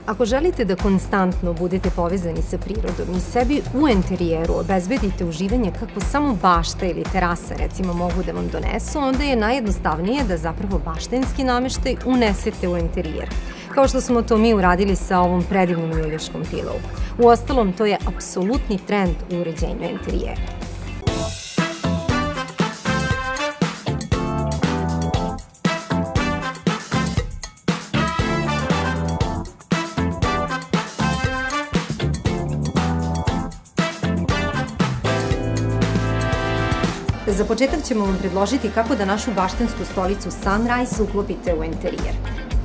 Ako želite da konstantno budete povezani sa prirodom i sebi u enterijeru obezbedite uživanje kako samo bašta ili terasa recimo mogu da vam donesu, onda je najjednostavnije da zapravo baštenski nameštaj unesete u enterijer. Kao što smo to mi uradili sa ovom predivnom ljuljaškom pillow. Uostalom, to je apsolutni trend u uređenju enterijera. Za početak ćemo vam predložiti kako da našu baštensku stolicu Sunrise uklopite u enterijer.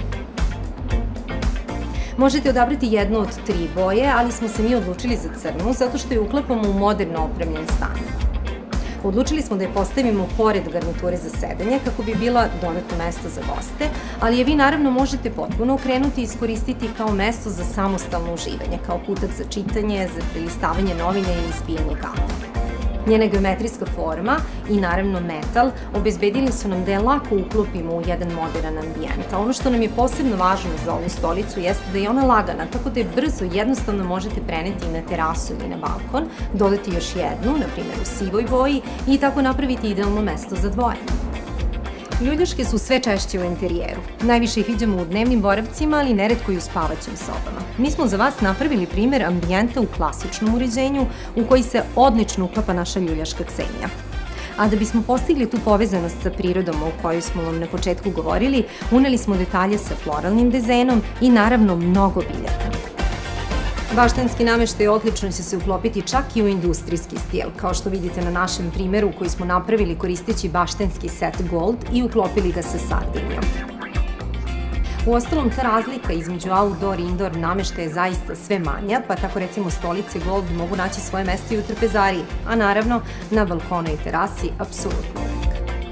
Možete odabrati jednu od 3 boje, ali smo se mi odlučili za crnu zato što je uklapamo u moderno opremljen stan. Odlučili smo da je postavimo pored garniture za sedenje kako bi bila dodatno mesto za goste, ali je vi naravno možete potpuno okrenuti i iskoristiti kao mesto za samostalno uživanje, kao kutak za čitanje, za prelistavanje novine ili ispijanje kafe. Njena geometrijska forma i naravno metal obezbedili su nam da je lako uklopimo u jedan modern ambijent. A ono što nam je posebno važno za ovu stolicu jeste da je ona lagana, tako da je brzo i jednostavno možete preneti na terasu ili na balkon, dodati još jednu, na primjer u sivoj boji, i tako napraviti idealno mesto za dvoje. Ljuljaške su sve češće u enterijeru. Najviše ih viđamo u dnevnim boravcima, ali neretko i u spavaćim sobama. Mi smo za vas napravili primer ambijenta u klasičnom uređenju u koji se odlično uklapa naša ljuljaška cenja. A da bismo postigli tu povezanost sa prirodom o kojoj smo vam na početku govorili, uneli smo detalje sa floralnim dizajnom i naravno mnogo biljaka. Baštenski nameštaj odlično će se uklopiti čak i u industrijski stil, kao što vidite na našem primeru koji smo napravili koristeći baštenski set Gold i uklopili ga sa sardinijom. Uostalom, ta razlika između outdoor i indoor nameštaja je zaista sve manja, pa tako recimo stolice Gold mogu naći svoje mesto i u trpezariji, a naravno na balkonu i terasi apsolutno uvijek.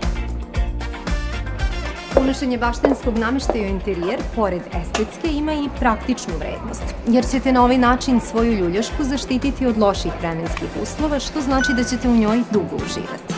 Unošenje baštenskog nameštaja u enterijer, pored estetske, ima i praktičnu vrednost, jer ćete na ovaj način svoju ljuljašku zaštititi od loših vremenskih uslova, što znači da ćete u njoj dugo uživati.